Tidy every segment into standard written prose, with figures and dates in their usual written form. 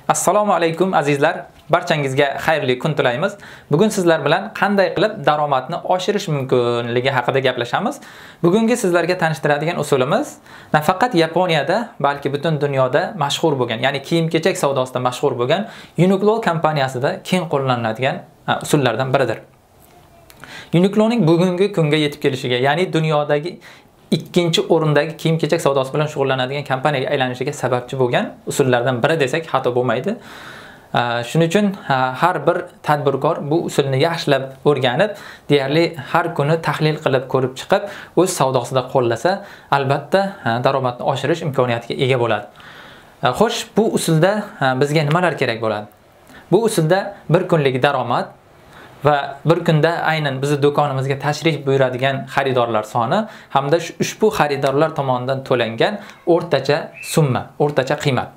Assalomu alaykum azizlar. Barchangizga xayrli kun tilaymiz. Bugun sizlar bilan qanday qilib daromadni oshirish mumkinligi haqida gaplashamiz. Bugungi sizlarga tanishtiradigan usulimiz nafaqat Yaponiyada, balki butun dunyoda mashhur bo'lgan, ya'ni kiyim-kechak savdosida mashhur bo'lgan Uniqlo kompaniyasida keng qo'llaniladigan usullardan biridir. Uniqloning bugungi kunga yetib kelishiga, ya'ni dunyodagi ikkinchi o'rindagi kiyim-kechak savdosi bilan shug'ullanadigan kompaniyaga aylanishiga sababchi bo'lgan usullardan biri desak xato bo'lmaydi. Shuning uchun har bir tadbirkor bu usulni yaxshilab o'rganib, deyarli har kuni tahlil qilib ko'rib chiqib, o'z savdosida qo'llasa, albatta daromadni oshirish imkoniyatiga ega bo'ladi. Xo'sh, bu usulda bizga nimalar kerak bo'ladi? Bu usulda bir kunlik daromad va bir kunda aynan bizni do'konimizga tashrif buyuradigan xaridorlar soni hamda ushbu xaridorlar tomonidan to'langan o'rtacha summa, o'rtacha qiymat.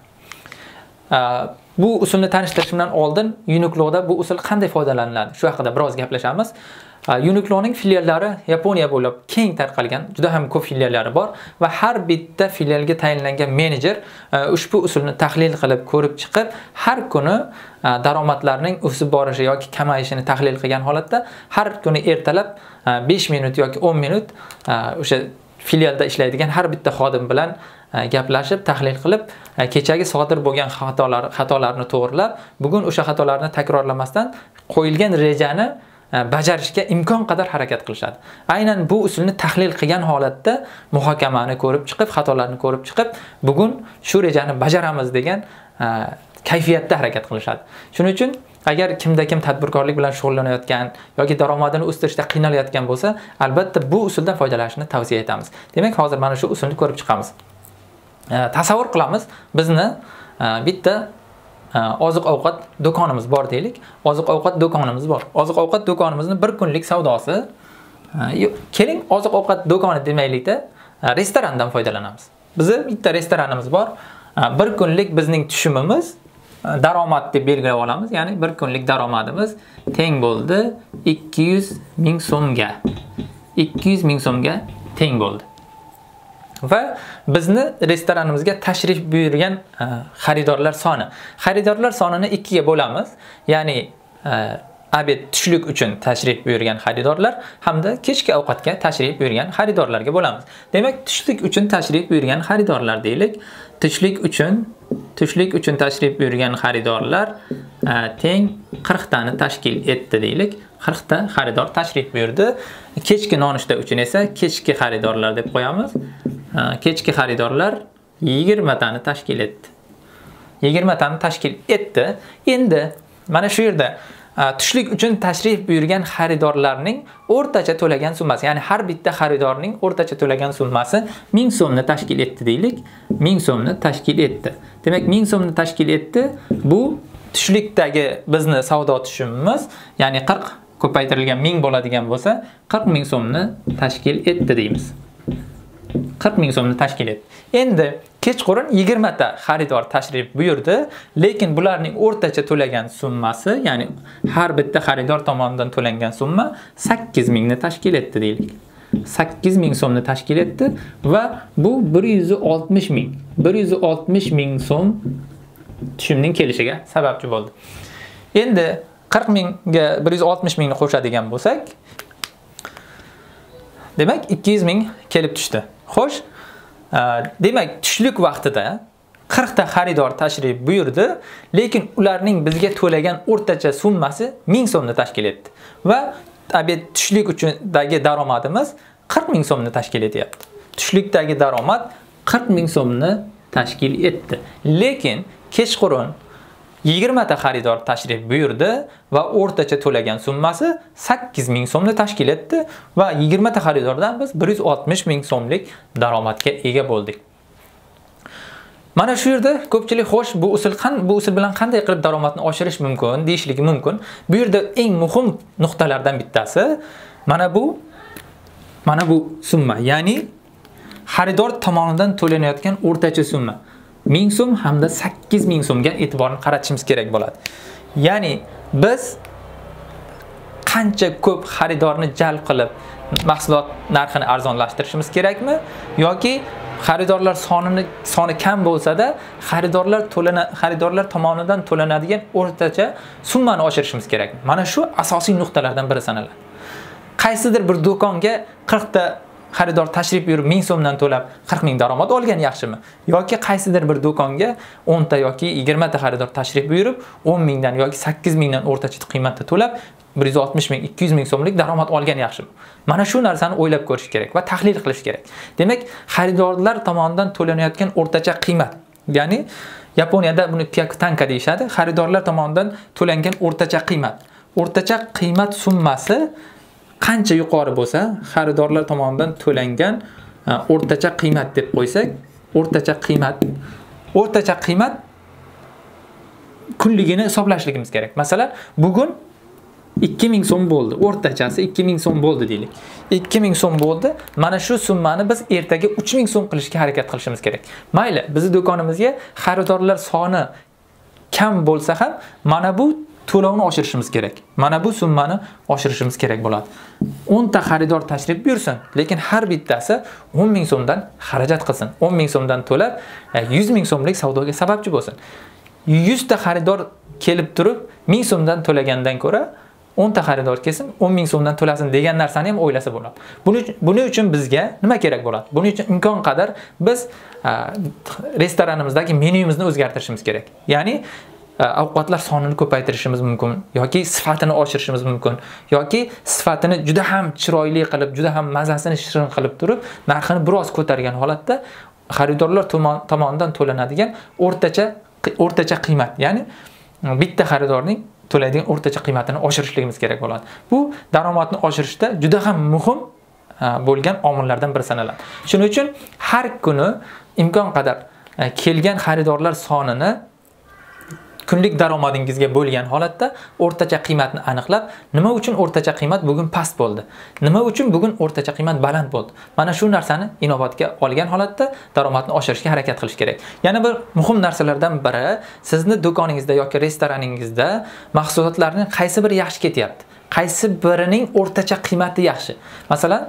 Bu usulni tanishtirishimdan oldin Uniqloda bu usul qanday foydalaniladi? Shu haqida biroz gaplashamiz. Uniqloning filiallari Yaponiya bo'ylab keng tarqalgan, juda ham ko'p filiallari bor va har bitta filialga tayinlangan menejer ushbu usulni tahlil qilib ko'rib chiqib, har kuni daromadlarning o'sib borishi yoki kamayishini tahlil qilgan holatda har kuni ertalab 5 minut yoki 10 minut o'sha filialda ishlaydigan har bitta xodim bilan gaplashib, tahlil qilib, kechagi sodir bo'lgan xatolarni to'g'rilab, bugun o'sha xatolarni takrorlamasdan qo'yilgan rejani bajarishga imkon qadar harakat qilishadi. Aynan bu usulni tahlil qilgan holatda muhokamani ko'rib chiqib, xatolarni ko'rib chiqib, bugun shu rejani bajaramiz degan kayfiyatda harakat qilishadi. Shuning uchun agar kimda kim tadbirkorlik bilan shug'ullanayotgan yoki daromadini o'stirishda qiynalayotgan bo'lsa, albatta bu usuldan foydalanishni tavsiya etamiz. Demak, hozir mana shu usulni ko'rib chiqamiz. Tasavvur qilamiz, bizni bitta oziq-ovqat do'konimiz bor deylik. Oziq-ovqat do'konimiz bor. Oziq-ovqat do'konimizni bir kunlik savdosi, keling oziq-ovqat do'koni demaylikda, restorandan foydalanamiz. Bizi bitta restoranimiz bor. Bir kunlik bizning tushumimiz daromad deb belgilab olamiz. Ya'ni bir kunlik daromadimiz teng bo'ldi 200 ming so'mga. 200 ming so'mga teng bo'ldi. Va bizni restoranimizga tashrif buyurgan xaridorlar soni. Xaridorlar sonini 2 ga bo'lamiz. Ya'ni obed tushlik uchun tashrif buyurgan xaridorlar hamda kechki ovqatga tashrif buyurgan xaridorlarga bo'lamiz. Demak, tushlik uchun tashrif buyurgan xaridorlar deylik. Tushlik uchun tashrif buyurgan xaridorlar teng 40 tani tashkil etdi deylik. 40 ta xaridor tashrif buyurdi. Kechki nonushta uchun esa kechki xaridorlar deb qo'yamiz. Kechki xaridorlar 20 tani tashkil etdi. 20 tani tashkil etdi. Endi mana shu yerda tushlik uchun tashrif buyurgan xaridorlarning o'rtacha to'lagan summasi, ya'ni har bitta xaridorning o'rtacha to'lagan summasi 1000 so'mni tashkil etdi deylik. 1000 so'mni tashkil etdi. Demak, 1000 so'mni tashkil etdi. Bu tushlikdagi bizni savdo tushumimiz, ya'ni 40 ko'paytirilgan 1000 bo'ladigan bo'lsa, 40 ming so'mni tashkil etdi deymiz. 40 ming so'mni tashkil etdi. Endi kechqurun 20 ta xaridor tashrif buyurdi, lekin bularning o'rtacha to'lagan summasi, ya'ni har bitta xaridor tomonidan to'langan summa 8 mingni tashkil etdi deylik. 8 ming so'mni tashkil etdi va bu 160 ming. 160 ming so'm tushumning kelishiga sababchi bo'ldi. Endi 40 mingga 160 mingni qo'shadigan bo'lsak, demak 200 ming kelib tushdi. Xo'sh, demak, tushlik vaqtida 40 ta xaridor tashrif buyurdi, lekin ularning bizga to'lagan o'rtacha summasi 1000 so'mni tashkil etdi. Va obed tushlik uchundagi daromadimiz 40 ming so'mni tashkil etyapti. Tushlikdagi daromad 40 ming so'mni tashkil etdi. Lekin kechqurun 20 ta xaridor tashrif buyurdi va o'rtacha to'lagan summasi 8 ming so'mni tashkil etdi va 20 ta xaridordan biz 160 ming so'mlik daromadga ega bo'ldik. Mana shu yerda ko'pchilik xo'sh, bu usul bilan qanday qilib daromadni oshirish mumkin deyishligi mumkin. Bu yerda eng muhim nuqtalardan bittasi mana bu summa, ya'ni xaridor tomonidan to'lanayotgan o'rtacha summa. 1000 so'm hamda 8 ming so'mga e'tiborni qaratishimiz kerak bo'ladi. Ya'ni biz qancha ko'p xaridorni jalb qilib mahsulot narxini arzonlashtirishimiz kerakmi yoki xaridorlar soni kam bo'lsa-da, xaridorlar tomonidan to'lanadigan o'rtacha summani oshirishimiz kerak. Mana shu asosiy nuqtalardan biri sanaladi. Qaysidir bir do'konga 40 ta xaridor tashrif buyurib 1000 so'mdan to'lab 40 ming daromad olgan yaxshimi? Yoki qaysidir bir do'konga 10 ta yoki 20 ta xaridor tashrif buyurib 10 mingdan yoki 8 mingdan o'rtacha qiymatda to'lab 160 ming, 200 ming so'mlik daromad olgan yaxshimi? Mana shu narsani o'ylab ko'rish kerak va tahlil qilish kerak. Demak, xaridorlar tomonidan to'lanayotgan o'rtacha qiymat, ya'ni Yaponiyada buni kyakutanka deyshadi. Xaridorlar tomonidan to'langan o'rtacha qiymat. O'rtacha qiymat summasi qancha yuqori bo'lsa, xaridorlar tomonidan to'langan o'rtacha qiymat deb qo'ysak, o'rtacha qiymat kunligini hisoblashligimiz kerak. Masalan, bugun 2000 so'm bo'ldi. O'rtachasi 2000 so'm bo'ldi deylik. 2000 so'm bo'ldi. Mana shu summani biz ertaga 3000 so'm qilishga harakat qilishimiz kerak. Mayli, bizning do'konimizga xaridorlar soni kam bo'lsa ham, mana bu to'lovni oshirishimiz kerak. Mana bu summani oshirishimiz kerak bo'ladi. 10 ta xaridor tashrif buyursin, lekin har bittasi 10 ming so'mdan xarajat qilsin. 10 ming so'mdan to'lab 100 ming so'mlik savdoga sababchi bo'lsin. 100 ta xaridor kelib turib 1000 so'mdan to'lagandan ko'ra 10 ta xaridor kelsin, 10 ming so'mdan to'lasin degan narsani ham o'ylasa bo'ladi. Buning uchun bizga nima kerak bo'ladi? Buning uchun imkon qadar biz restoranimizdagi menyumizni o'zgartirishimiz kerak. Ya'ni ovqatlar sonini ko'paytirishimiz mumkin yoki sifatini oshirishimiz mumkin yoki sifatini juda ham chiroyli qilib, juda ham mazasini shirin qilib turib, narxini biroz ko'targan holatda xaridorlar tomonidan to'lanadigan o'rtacha qiymat, ya'ni bitta xaridorning to'laydigan o'rtacha qiymatini oshirishligimiz kerak bo'ladi. Bu daromadni oshirishda juda ham muhim bo'lgan omillardan biri sanaladi. Shuning uchun har kuni imkon qadar kelgan xaridorlar sonini kunlik daromadingizga bo'lgan holatda o'rtacha qiymatni aniqlab, nima uchun o'rtacha qiymat bugun past bo'ldi? Nima uchun bugun o'rtacha qiymat baland bo'ldi? Mana shu narsani inobatga olgan holatda daromadni oshirishga harakat qilish kerak. Yana bir muhim narsalardan biri, sizni do'koningizda yoki restoraningizda mahsulotlarning qaysi biri yaxshi ketyapti? Qaysi birining o'rtacha qiymati yaxshi? Masalan,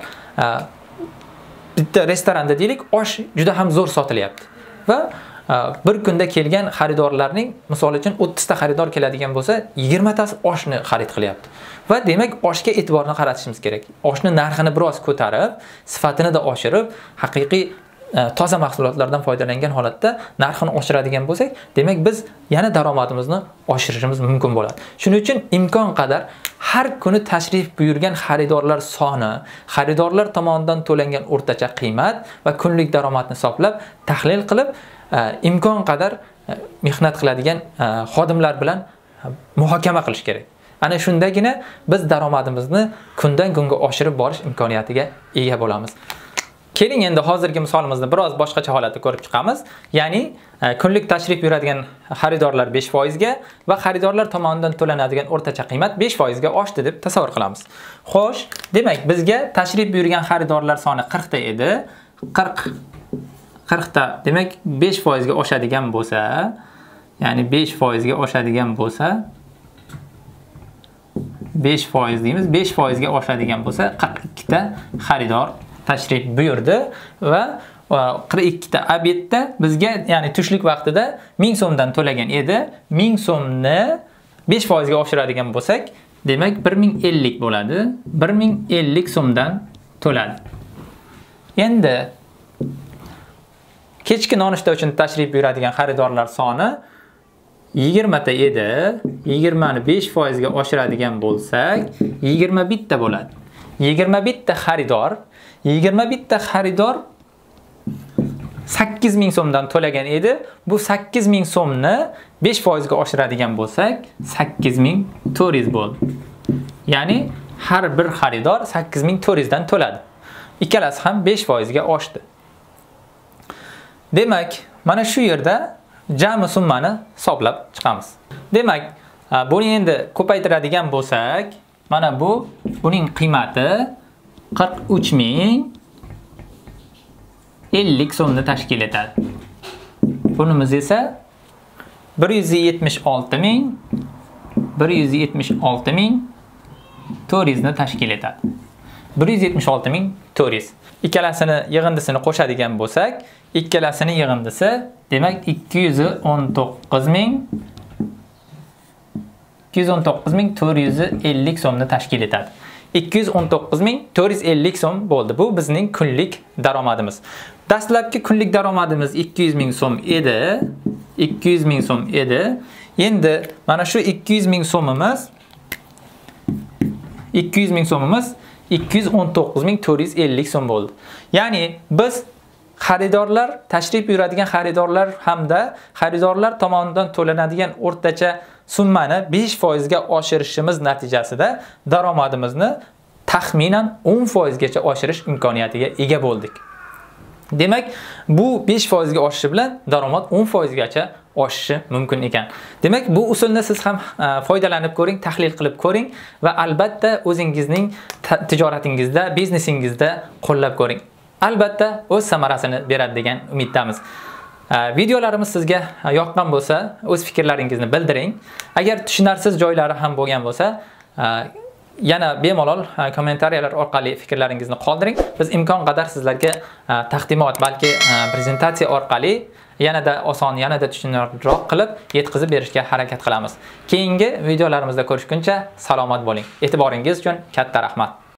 bitta restoranda deylik, osh juda ham zo'r sotilyapti va bir kunda kelgan xaridorlarning, misol uchun 30 ta xaridor keladigan bo'lsa, 20 tasi oshni xarid qilyapti. Va demak, oshga e'tiborni qaratishimiz kerak. Oshni narxini biroz ko'tarib, sifatini da oshirib, haqiqiy toza mahsulotlardan foydalangan holatda narxini oshiradigan bo'lsak, demak biz yana daromadimizni oshirishimiz mumkin bo'ladi. Shuning uchun imkon qadar har kuni tashrif buyurgan xaridorlar soni, xaridorlar tomonidan to'langan o'rtacha qiymat va kunlik daromadni hisoblab, tahlil qilib, imkon qadar mehnat qiladigan xodimlar bilan muhokama qilish kerak. Ana shundagina biz daromadimizni kundan kunga oshirib borish imkoniyatiga ega bo'lamiz. Keling endi hozirgi misolimizni biroz boshqacha holatda ko'rib chiqamiz. Ya'ni kunlik tashrif buyuradigan xaridorlar 5% ga va xaridorlar tomonidan to'lanadigan o'rtacha qiymat 5% ga oshdi deb tasavvur qilamiz. Xo'sh, demak bizga tashrif buyurgan xaridorlar soni 40 ta edi. 40 ta, demak 5% ga oshadigan bo'lsa, ya'ni 5% ga oshadigan bo'lsa, 5% deymiz, 5% ga oshadigan bo'lsa 42 ta xaridor tashrif buyurdi va 42 ta obedda bizga, ya'ni tushlik vaqtida 1000 so'mdan to'lagan edi. 1000 so'mni 5% ga oshiradigan bo'lsak, demak 1050 bo'ladi. 1050 so'mdan to'ladi. Endi kechki nonushta uchun tashrif buyuradigan xaridorlar soni 20 ta edi. 20 ni 5% ga oshiradigan bo'lsak, 21 ta bo'ladi. 21 ta xaridor 8000 so'mdan to'lagan edi. Bu 8000 so'mni 5% ga oshiradigan bo'lsak, 8400 bo'ldi. Ya'ni har bir xaridor 8400 dan to'ladi. Ikkalasi ham 5% ga oshdi. Demak, mana shu yerda jami summani hisoblab chiqamiz. Demak, buni endi ko'paytiradigan bo'lsak, mana buning qiymati 43050 so'mni tashkil etadi. Bunimiz esa 176400 ni tashkil etadi. 176400. Ikkalasini yig'indisini qo'shadigan bo'lsak, ikkalasining yig'indisi, demak 219.450 so'mni tashkil etadi. 219.450 so'm bo'ldi. Bu bizning kunlik daromadimiz. Dastlabki kunlik daromadimiz 200.000 so'm edi. 200.000 so'm edi. Endi mana shu 200.000 so'mimiz 219.450 so'm bo'ldi. Ya'ni biz xaridorlar, tashrif buyuradigan xaridorlar hamda xaridorlar tomonidan to'lanadigan o'rtacha summani 5% ga oshirishimiz natijasida daromadimizni taxminan 10% gacha oshirish imkoniyatiga ega bo'ldik. Demak, bu 5% ga oshishi bilan daromad 10% gacha oshishi mumkin ekan. Demak, bu usulni siz ham foydalanib ko'ring, tahlil qilib ko'ring va albatta o'zingizning tijoratingizda, biznesingizda qo'llab ko'ring. Albatta o'z samarasini beradi degan umiddamiz. Videolarimiz sizga yoqqan bo'lsa, o'z fikrlaringizni bildiring. Agar tushunarsiz joylari ham bo'lgan bo'lsa, yana bemalol kommentariyalar orqali fikrlaringizni qoldiring. Biz imkon qadar sizlarga taqdimot, balki prezentatsiya orqali yanada oson, yanada tushunarliroq qilib yetkazib berishga harakat qilamiz. Keyingi videolarimizda ko'rishguncha salomat bo'ling. E'tiboringiz uchun katta rahmat.